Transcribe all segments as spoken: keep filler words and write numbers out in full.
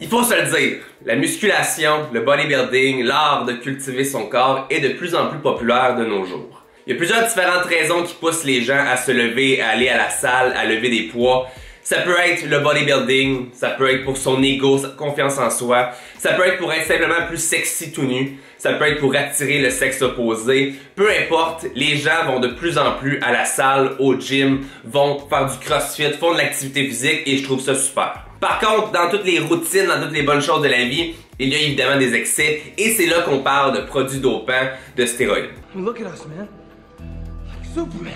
Il faut se le dire, la musculation, le bodybuilding, l'art de cultiver son corps est de plus en plus populaire de nos jours. Il y a plusieurs différentes raisons qui poussent les gens à se lever, à aller à la salle, à lever des poids. Ça peut être le bodybuilding, ça peut être pour son ego, sa confiance en soi, ça peut être pour être simplement plus sexy tout nu, ça peut être pour attirer le sexe opposé. Peu importe, les gens vont de plus en plus à la salle, au gym, vont faire du crossfit, font de l'activité physique et je trouve ça super. Par contre, dans toutes les routines, dans toutes les bonnes choses de la vie, il y a évidemment des excès et c'est là qu'on parle de produits dopants, de stéroïdes. Look at us, man. Like Superman.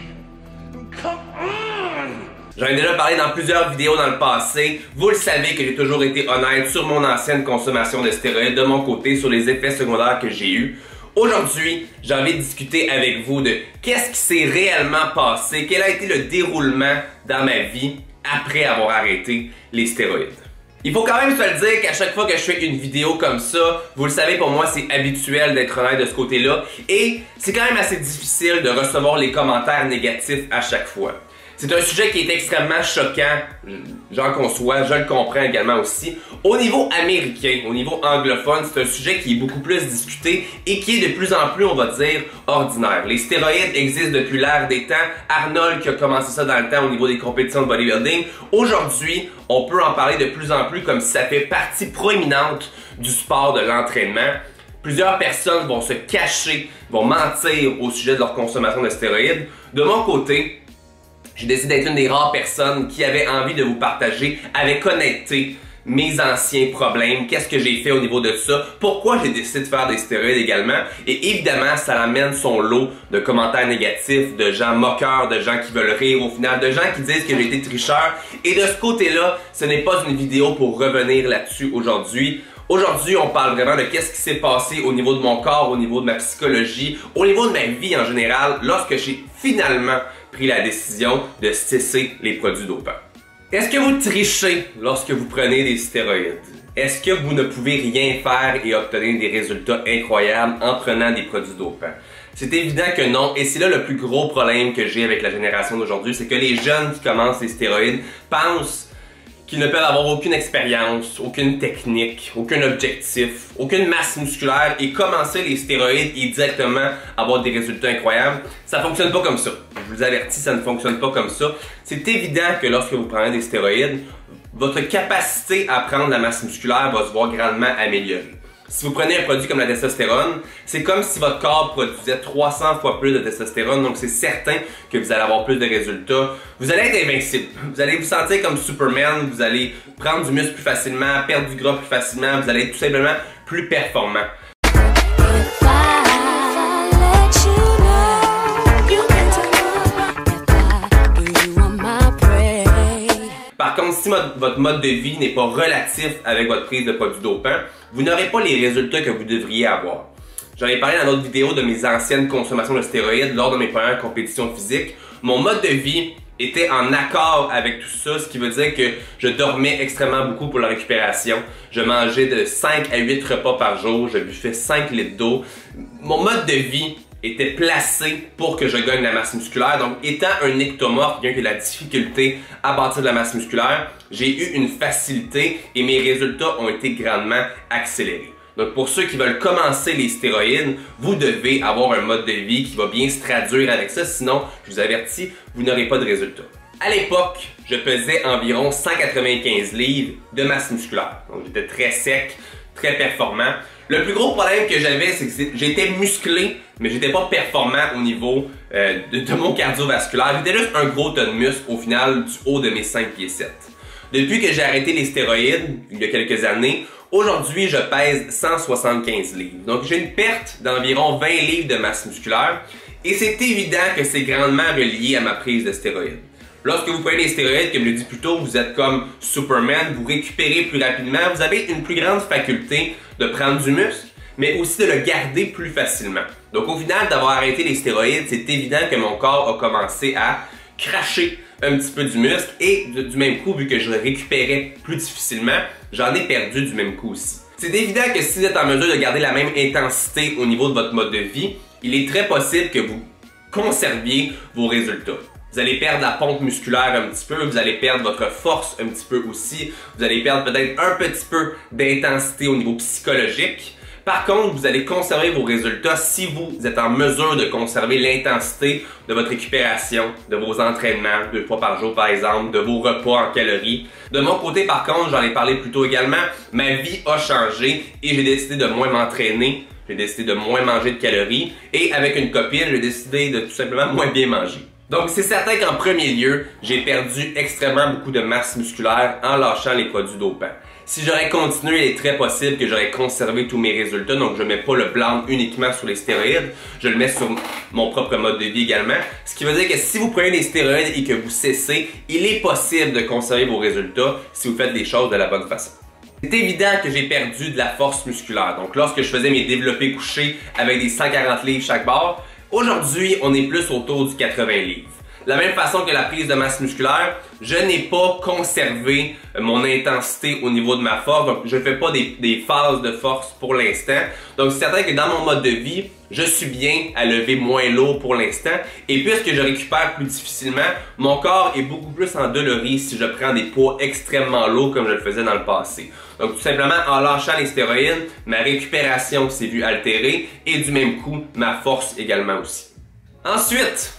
Come on! J'en ai déjà parlé dans plusieurs vidéos dans le passé. Vous le savez que j'ai toujours été honnête sur mon ancienne consommation de stéroïdes de mon côté, sur les effets secondaires que j'ai eus. Aujourd'hui, j'ai envie de discuter avec vous de qu'est-ce qui s'est réellement passé, quel a été le déroulement dans ma vie après avoir arrêté les stéroïdes. Il faut quand même se le dire qu'à chaque fois que je fais une vidéo comme ça, vous le savez, pour moi c'est habituel d'être honnête de ce côté-là et c'est quand même assez difficile de recevoir les commentaires négatifs à chaque fois. C'est un sujet qui est extrêmement choquant, j'en conçois, je le comprends également aussi. Au niveau américain, au niveau anglophone, c'est un sujet qui est beaucoup plus discuté et qui est de plus en plus, on va dire, ordinaire. Les stéroïdes existent depuis l'ère des temps. Arnold qui a commencé ça dans le temps au niveau des compétitions de bodybuilding. Aujourd'hui, on peut en parler de plus en plus comme si ça fait partie proéminente du sport de l'entraînement. Plusieurs personnes vont se cacher, vont mentir au sujet de leur consommation de stéroïdes. De mon côté, j'ai décidé d'être une des rares personnes qui avait envie de vous partager avec honnêteté mes anciens problèmes, qu'est-ce que j'ai fait au niveau de ça, pourquoi j'ai décidé de faire des stéroïdes également, et évidemment ça amène son lot de commentaires négatifs, de gens moqueurs, de gens qui veulent rire au final, de gens qui disent que j'ai été tricheur, et de ce côté-là, ce n'est pas une vidéo pour revenir là-dessus aujourd'hui. Aujourd'hui, on parle vraiment de qu'est-ce qui s'est passé au niveau de mon corps, au niveau de ma psychologie, au niveau de ma vie en général, lorsque j'ai finalement pris la décision de cesser les produits dopants. Est-ce que vous trichez lorsque vous prenez des stéroïdes? Est-ce que vous ne pouvez rien faire et obtenir des résultats incroyables en prenant des produits dopants? C'est évident que non, et c'est là le plus gros problème que j'ai avec la génération d'aujourd'hui, c'est que les jeunes qui commencent les stéroïdes pensent qu'ils ne peuvent avoir aucune expérience, aucune technique, aucun objectif, aucune masse musculaire et commencer les stéroïdes et directement avoir des résultats incroyables. Ça fonctionne pas comme ça. Je vous avertis, ça ne fonctionne pas comme ça. C'est évident que lorsque vous prenez des stéroïdes, votre capacité à prendre la masse musculaire va se voir grandement améliorée. Si vous prenez un produit comme la testostérone, c'est comme si votre corps produisait trois cents fois plus de testostérone, donc c'est certain que vous allez avoir plus de résultats. Vous allez être invincible. Vous allez vous sentir comme Superman, vous allez prendre du muscle plus facilement, perdre du gras plus facilement, vous allez être tout simplement plus performant. Par contre, si votre mode de vie n'est pas relatif avec votre prise de produits dopants, vous n'aurez pas les résultats que vous devriez avoir. J'en ai parlé dans d'autres vidéos de mes anciennes consommations de stéroïdes lors de mes premières compétitions physiques. Mon mode de vie était en accord avec tout ça, ce qui veut dire que je dormais extrêmement beaucoup pour la récupération. Je mangeais de cinq à huit repas par jour, je buvais cinq litres d'eau. Mon mode de vie était placé pour que je gagne la masse musculaire. Donc, étant un ectomorphe, bien que la difficulté à bâtir de la masse musculaire, j'ai eu une facilité et mes résultats ont été grandement accélérés. Donc, pour ceux qui veulent commencer les stéroïdes, vous devez avoir un mode de vie qui va bien se traduire avec ça. Sinon, je vous avertis, vous n'aurez pas de résultats. À l'époque, je pesais environ cent quatre-vingt-quinze livres de masse musculaire. Donc, j'étais très sec, très performant. Le plus gros problème que j'avais, c'est que j'étais musclé, mais j'étais pas performant au niveau euh, de, de mon cardiovasculaire. J'étais juste un gros tas de muscles au final du haut de mes cinq pieds sept. Depuis que j'ai arrêté les stéroïdes, il y a quelques années, aujourd'hui je pèse cent soixante-quinze livres. Donc j'ai une perte d'environ vingt livres de masse musculaire et c'est évident que c'est grandement relié à ma prise de stéroïdes. Lorsque vous prenez les stéroïdes, comme je l'ai dit plus tôt, vous êtes comme Superman, vous récupérez plus rapidement, vous avez une plus grande faculté de prendre du muscle, mais aussi de le garder plus facilement. Donc au final, d'avoir arrêté les stéroïdes, c'est évident que mon corps a commencé à cracher un petit peu du muscle et du même coup, vu que je le récupérais plus difficilement, j'en ai perdu du même coup aussi. C'est évident que si vous êtes en mesure de garder la même intensité au niveau de votre mode de vie, il est très possible que vous conserviez vos résultats. Vous allez perdre la pompe musculaire un petit peu, vous allez perdre votre force un petit peu aussi, vous allez perdre peut-être un petit peu d'intensité au niveau psychologique. Par contre, vous allez conserver vos résultats si vous êtes en mesure de conserver l'intensité de votre récupération, de vos entraînements, deux fois par jour par exemple, de vos repas en calories. De mon côté, par contre, j'en ai parlé plus tôt également, ma vie a changé et j'ai décidé de moins m'entraîner, j'ai décidé de moins manger de calories et avec une copine, j'ai décidé de tout simplement moins bien manger. Donc c'est certain qu'en premier lieu, j'ai perdu extrêmement beaucoup de masse musculaire en lâchant les produits dopants. Si j'aurais continué, il est très possible que j'aurais conservé tous mes résultats, donc je ne mets pas le blâme uniquement sur les stéroïdes, je le mets sur mon propre mode de vie également. Ce qui veut dire que si vous prenez des stéroïdes et que vous cessez, il est possible de conserver vos résultats si vous faites les choses de la bonne façon. C'est évident que j'ai perdu de la force musculaire, donc lorsque je faisais mes développés couchés avec des cent quarante livres chaque barre, aujourd'hui on est plus autour du quatre-vingts livres. De la même façon que la prise de masse musculaire, je n'ai pas conservé mon intensité au niveau de ma force, donc je ne fais pas des, des phases de force pour l'instant. Donc c'est certain que dans mon mode de vie, je suis bien à lever moins lourd pour l'instant. Et puisque je récupère plus difficilement, mon corps est beaucoup plus endolori si je prends des poids extrêmement lourds comme je le faisais dans le passé. Donc tout simplement, en lâchant les stéroïdes, ma récupération s'est vue altérée et du même coup, ma force également aussi. Ensuite,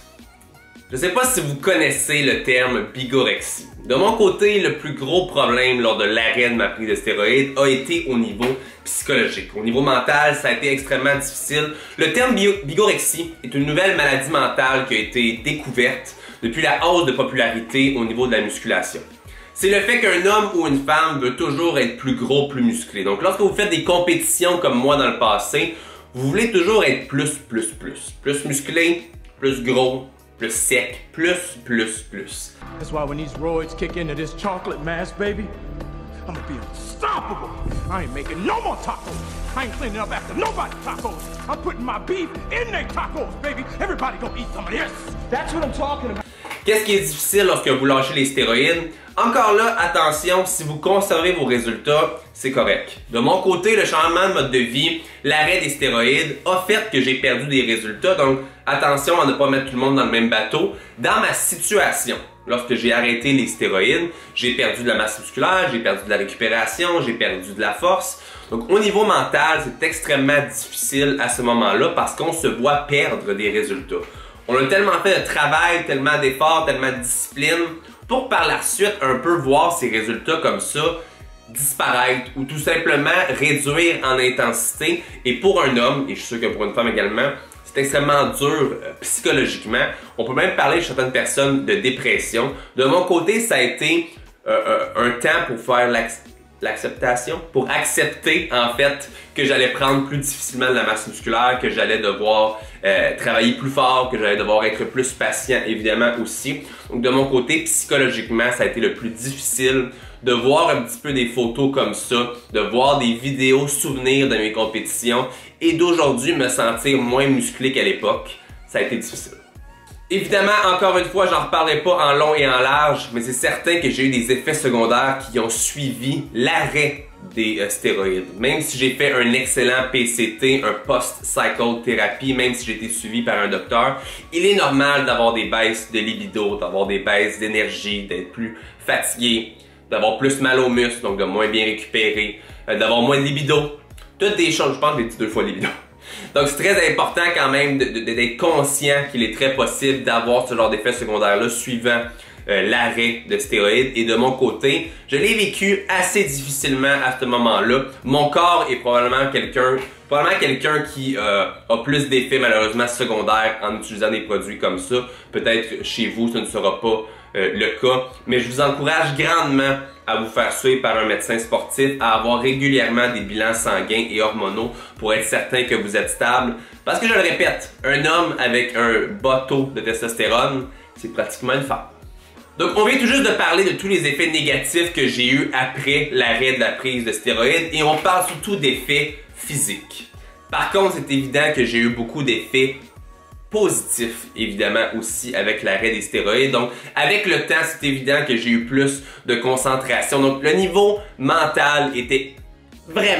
je ne sais pas si vous connaissez le terme bigorexie. De mon côté, le plus gros problème lors de l'arrêt de ma prise de stéroïdes a été au niveau psychologique. Au niveau mental, ça a été extrêmement difficile. Le terme bigorexie est une nouvelle maladie mentale qui a été découverte depuis la hausse de popularité au niveau de la musculation. C'est le fait qu'un homme ou une femme veut toujours être plus gros, plus musclé. Donc lorsque vous faites des compétitions comme moi dans le passé, vous voulez toujours être plus, plus, plus. Plus musclé, plus gros, plus sec, plus, plus, plus. That's why when these roids kick into this chocolate mass, baby, I'm gonna be unstoppable. I ain't making no more tacos. I ain't cleaning up after nobody's tacos. I'm putting my beef in their tacos, baby. Everybody go eat some of this. That's what I'm talking about. Qu'est-ce qui est difficile lorsque vous lâchez les stéroïdes? Encore là, attention, si vous conservez vos résultats, c'est correct. De mon côté, le changement de mode de vie, l'arrêt des stéroïdes a fait que j'ai perdu des résultats, donc attention à ne pas mettre tout le monde dans le même bateau. Dans ma situation, lorsque j'ai arrêté les stéroïdes, j'ai perdu de la masse musculaire, j'ai perdu de la récupération, j'ai perdu de la force. Donc au niveau mental, c'est extrêmement difficile à ce moment-là parce qu'on se voit perdre des résultats. On a tellement fait de travail, tellement d'efforts, tellement de discipline pour par la suite un peu voir ces résultats comme ça disparaître ou tout simplement réduire en intensité. Et pour un homme, et je suis sûr que pour une femme également, c'est extrêmement dur euh, psychologiquement. On peut même parler chez certaines personnes de dépression. De mon côté, ça a été euh, euh, un temps pour faire l'acceptation, pour accepter en fait que j'allais prendre plus difficilement de la masse musculaire, que j'allais devoir euh, travailler plus fort, que j'allais devoir être plus patient évidemment aussi. Donc de mon côté, psychologiquement, ça a été le plus difficile de voir un petit peu des photos comme ça, de voir des vidéos souvenirs de mes compétitions et d'aujourd'hui me sentir moins musclé qu'à l'époque. Ça a été difficile. Évidemment, encore une fois, j'en reparlerai pas en long et en large, mais c'est certain que j'ai eu des effets secondaires qui ont suivi l'arrêt des euh, stéroïdes. Même si j'ai fait un excellent P C T, un post-cycle thérapie, même si j'ai été suivi par un docteur, il est normal d'avoir des baisses de libido, d'avoir des baisses d'énergie, d'être plus fatigué, d'avoir plus mal aux muscles, donc de moins bien récupérer, euh, d'avoir moins de libido. Toutes des choses, je pense que j'ai dit deux fois libido. Donc c'est très important quand même d'être conscient qu'il est très possible d'avoir ce genre d'effet secondaire-là suivant euh, l'arrêt de stéroïdes. Et de mon côté, je l'ai vécu assez difficilement à ce moment-là. Mon corps est probablement quelqu'un probablement quelqu'un qui euh, a plus d'effets malheureusement secondaires en utilisant des produits comme ça. Peut-être chez vous, ce ne sera pas euh, le cas. Mais je vous encourage grandement à vous faire suivre par un médecin sportif, à avoir régulièrement des bilans sanguins et hormonaux pour être certain que vous êtes stable. Parce que je le répète, un homme avec un bas taux de testostérone, c'est pratiquement une femme. Donc on vient tout juste de parler de tous les effets négatifs que j'ai eu après l'arrêt de la prise de stéroïdes et on parle surtout d'effets physiques. Par contre, c'est évident que j'ai eu beaucoup d'effets positif, évidemment, aussi avec l'arrêt des stéroïdes. Donc, avec le temps, c'est évident que j'ai eu plus de concentration. Donc, le niveau mental était vraiment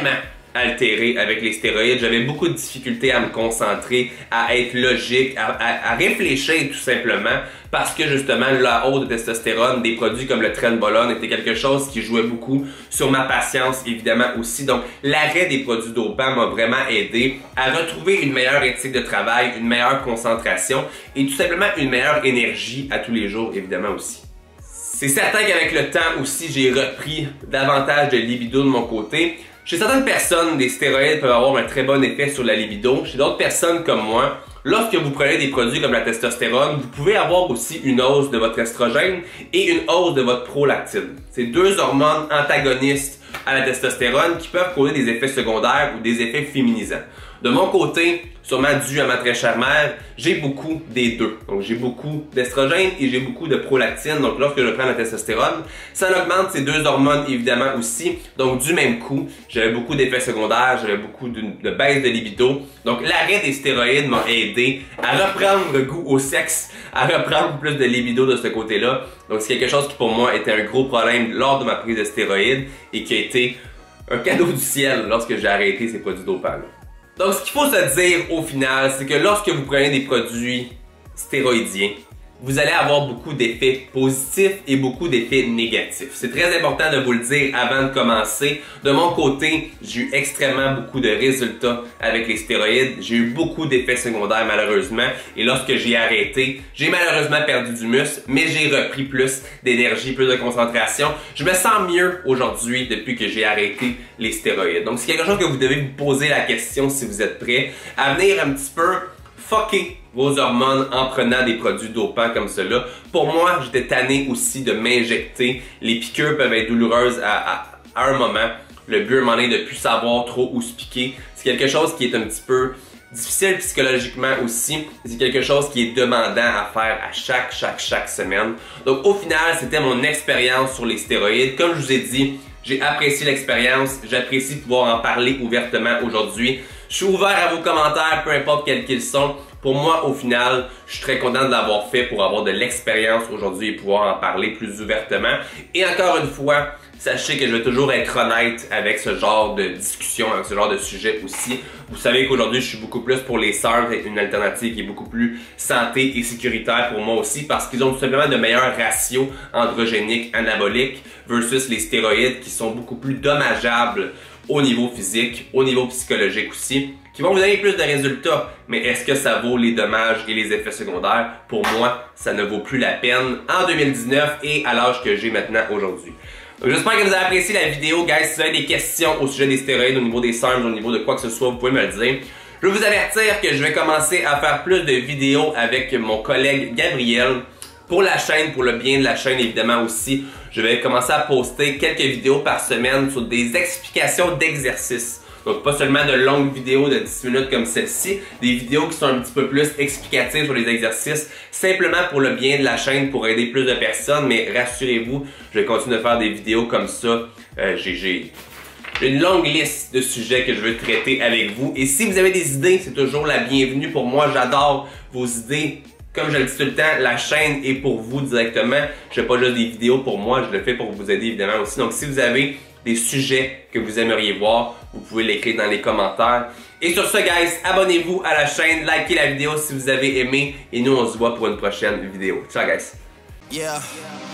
altéré avec les stéroïdes. J'avais beaucoup de difficultés à me concentrer, à être logique, à, à, à réfléchir tout simplement parce que justement la hausse de testostérone des produits comme le Trenbolone était quelque chose qui jouait beaucoup sur ma patience évidemment aussi. Donc l'arrêt des produits dopants m'a vraiment aidé à retrouver une meilleure éthique de travail, une meilleure concentration et tout simplement une meilleure énergie à tous les jours évidemment aussi. C'est certain qu'avec le temps aussi j'ai repris davantage de libido de mon côté. Chez certaines personnes, des stéroïdes peuvent avoir un très bon effet sur la libido. Chez d'autres personnes comme moi, lorsque vous prenez des produits comme la testostérone, vous pouvez avoir aussi une hausse de votre estrogène et une hausse de votre prolactine. C'est deux hormones antagonistes à la testostérone qui peuvent causer des effets secondaires ou des effets féminisants. De mon côté, sûrement dû à ma très chère mère, j'ai beaucoup des deux. Donc j'ai beaucoup d'estrogène et j'ai beaucoup de prolactine. Donc lorsque je prends la testostérone, ça augmente ces deux hormones évidemment aussi. Donc du même coup, j'avais beaucoup d'effets secondaires, j'avais beaucoup de, de baisse de libido. Donc l'arrêt des stéroïdes m'a aidé à reprendre goût au sexe, à reprendre plus de libido de ce côté-là. Donc c'est quelque chose qui pour moi était un gros problème lors de ma prise de stéroïdes et qui a été un cadeau du ciel lorsque j'ai arrêté ces produits dopants-là. Donc ce qu'il faut se dire au final, c'est que lorsque vous prenez des produits stéroïdiens, vous allez avoir beaucoup d'effets positifs et beaucoup d'effets négatifs. C'est très important de vous le dire avant de commencer. De mon côté, j'ai eu extrêmement beaucoup de résultats avec les stéroïdes. J'ai eu beaucoup d'effets secondaires malheureusement. Et lorsque j'ai arrêté, j'ai malheureusement perdu du muscle, mais j'ai repris plus d'énergie, plus de concentration. Je me sens mieux aujourd'hui depuis que j'ai arrêté les stéroïdes. Donc c'est quelque chose que vous devez vous poser la question si vous êtes prêt à venir un petit peu fucker vos hormones en prenant des produits dopants comme cela. Pour moi, j'étais tanné aussi de m'injecter. Les piqûres peuvent être douloureuses à, à, à un moment. Le but, à un moment donné, de ne plus savoir trop où se piquer. C'est quelque chose qui est un petit peu difficile psychologiquement aussi. C'est quelque chose qui est demandant à faire à chaque, chaque, chaque semaine. Donc au final, c'était mon expérience sur les stéroïdes. Comme je vous ai dit, j'ai apprécié l'expérience. J'apprécie pouvoir en parler ouvertement aujourd'hui. Je suis ouvert à vos commentaires, peu importe quels qu'ils sont. Pour moi, au final, je suis très content de l'avoir fait pour avoir de l'expérience aujourd'hui et pouvoir en parler plus ouvertement. Et encore une fois, sachez que je vais toujours être honnête avec ce genre de discussion, avec ce genre de sujet aussi. Vous savez qu'aujourd'hui, je suis beaucoup plus pour les S A R S, une alternative qui est beaucoup plus santé et sécuritaire pour moi aussi parce qu'ils ont tout simplement de meilleurs ratios androgéniques anaboliques versus les stéroïdes qui sont beaucoup plus dommageables au niveau physique, au niveau psychologique aussi, qui vont vous donner plus de résultats. Mais est-ce que ça vaut les dommages et les effets secondaires? Pour moi, ça ne vaut plus la peine en deux mille dix-neuf et à l'âge que j'ai maintenant aujourd'hui. Donc j'espère que vous avez apprécié la vidéo, guys. Si vous avez des questions au sujet des stéroïdes, au niveau des S A R S, au niveau de quoi que ce soit, vous pouvez me le dire. Je veux vous avertir que je vais commencer à faire plus de vidéos avec mon collègue Gabriel. Pour la chaîne, pour le bien de la chaîne évidemment aussi, je vais commencer à poster quelques vidéos par semaine sur des explications d'exercices. Donc pas seulement de longues vidéos de dix minutes comme celle-ci, des vidéos qui sont un petit peu plus explicatives sur les exercices, simplement pour le bien de la chaîne, pour aider plus de personnes, mais rassurez-vous, je vais continuer de faire des vidéos comme ça. Euh, j'ai une longue liste de sujets que je veux traiter avec vous. Et si vous avez des idées, c'est toujours la bienvenue pour moi, j'adore vos idées. Comme je le dis tout le temps, la chaîne est pour vous directement. Je fais pas juste des vidéos pour moi, je le fais pour vous aider évidemment aussi. Donc si vous avez des sujets que vous aimeriez voir, vous pouvez l'écrire dans les commentaires. Et sur ce, guys, abonnez-vous à la chaîne, likez la vidéo si vous avez aimé. Et nous, on se voit pour une prochaine vidéo. Ciao, guys! Yeah.